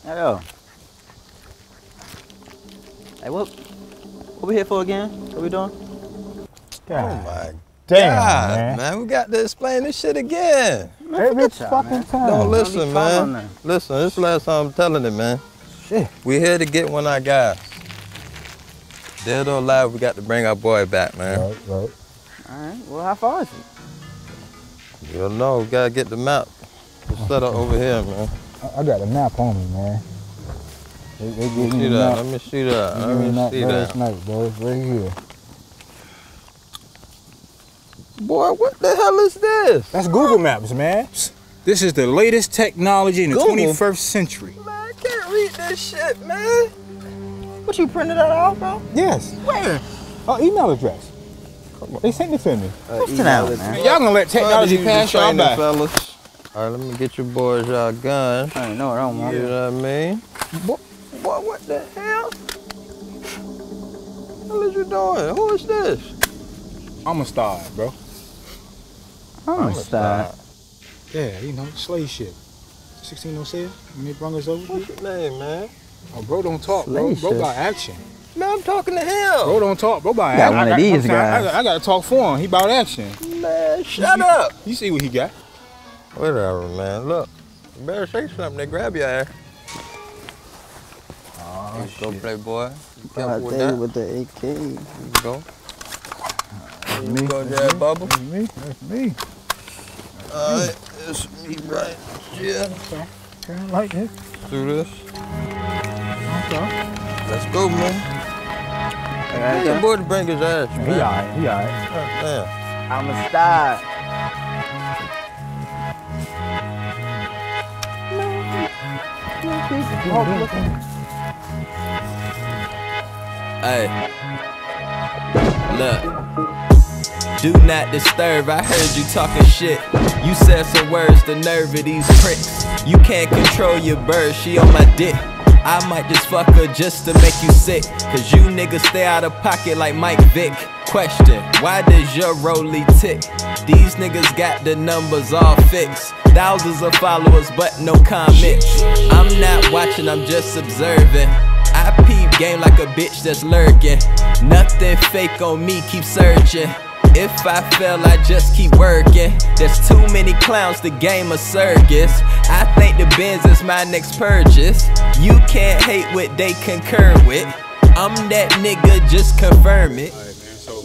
Yo. Hey, what we here for again? What we doing? God. Oh my damn, man. We got to explain this shit again. Man, Every forget y'all, fucking man. time. Don't Don't listen, be man. following Listen, this is the last time I'm telling it, man. Shit. We here to get one of our guys. Dead or alive, we got to bring our boy back, man. Right. All right. Well, how far is it? You don't know, we gotta get the map. It's set up over here, man. I got a map on me, man. They gave me See the that? map. Let me see that. They Let gave me the me map see last that. night, bro. It's right here. Boy, what the hell is this? That's Google Maps, man. This is the latest technology in the Google? 21st century. Man, I can't read this shit, man. What, you printed that out, bro? Yes. Where? Oh, email address. They sent it to me. What's it out, man? Y'all gonna let technology pass y'all by. Fellas. All right, let me get your boys y'all guns. I don't know what I want. You know what I mean? Boy, what the hell? What is you doing? Who is this? I'm a star, bro. I'm a star. Yeah, you know, slave ship. 1607. When they brought us over here. What's your name, man? Oh, bro, don't talk, bro. Slave Bro ship. got action. Man, I'm talking to him. Bro, don't talk. Bro, about Got action. one of these guys. I gotta talk for him. He about action. Man, shut up. You see what he got? Whatever, man. Look, you better say something. They grab your ass. Oh, Let's go, playboy. Be Right careful with there that. with the AK. There you go. There Me. you go, Jazz Bubble. That's me. That's me. All right, it's me right here. Kinda like this. Do this. Okay. Let's go, man. Hey, your boy to bring his ass, man. He alright. He alright. Damn. I'm a star. Hey, look. Do not disturb, I heard you talking shit. You said some words, the nerve of these pricks. You can't control your bird, she on my dick. I might just fuck her just to make you sick. Cause you niggas stay out of pocket like Mike Vick. Question, why does your rollie tick? These niggas got the numbers all fixed. Thousands of followers but no comments. I'm not watching, I'm just observing. I peep game like a bitch that's lurking. Nothing fake on me, keep searching. If I fail, I just keep working. There's too many clowns, the game a circus. I think the Benz is my next purchase. You can't hate what they concur with. I'm that nigga, just confirm it. Alright, man. So,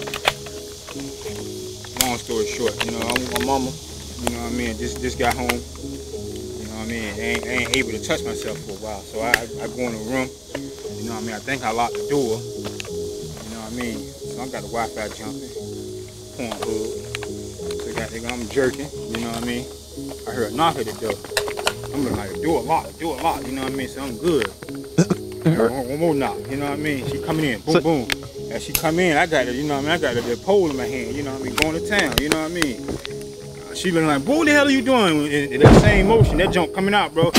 long story short, you know, my mama, you know what I mean, just got home. You know what I mean? I ain't able to touch myself for a while. So I go in the room. You know what I mean? I think I locked the door. You know what I mean? So I got the Wi-Fi jumping. Pornhub. So I'm jerking, you know what I mean? I heard a knock at the door. I'm like, do a lot, you know what I mean? So I'm good. One more knock, you know what I mean? She coming in, boom, boom. As she come in, I got it, you know what I mean? I got the pole in my hand, you know what I mean? Going to town, you know what I mean? She looking like, boy, what the hell are you doing? In that same motion, that jump coming out, bro.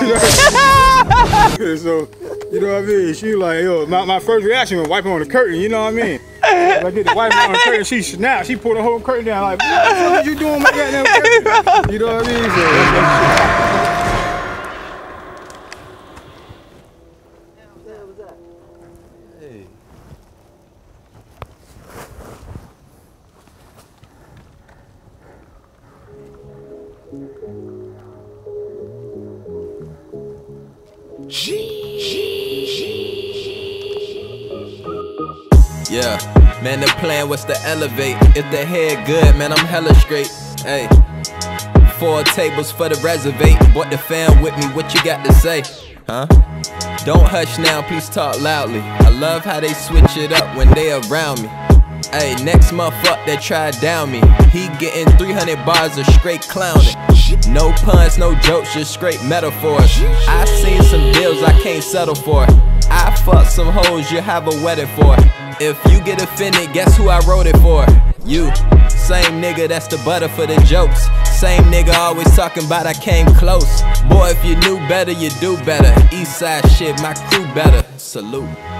So, you know what I mean? She like, yo, my first reaction was wiping on the curtain, you know what I mean? I get the wipe on the curtain, she snapped, she pulled the whole curtain down, like, what the fuck you doing with my goddamn curtain? You know what I mean? So, Yeah, man, the plan was to elevate. If the head good, man, I'm hella straight. Hey, 4 tables for the reservate. Bought the fam with me, what you got to say? Huh? Don't hush now, please talk loudly. I love how they switch it up when they around me. Hey, next month up, they try down me. He getting 300 bars of straight clowning. No puns, no jokes, just straight metaphors. I seen some deals I can't settle for. I fuck some hoes you have a wedding for. If you get offended, guess who I wrote it for? You. Same nigga that's the butter for the jokes. Same nigga always talking about I came close. Boy, if you knew better, you do better. Eastside shit, my crew better. Salute.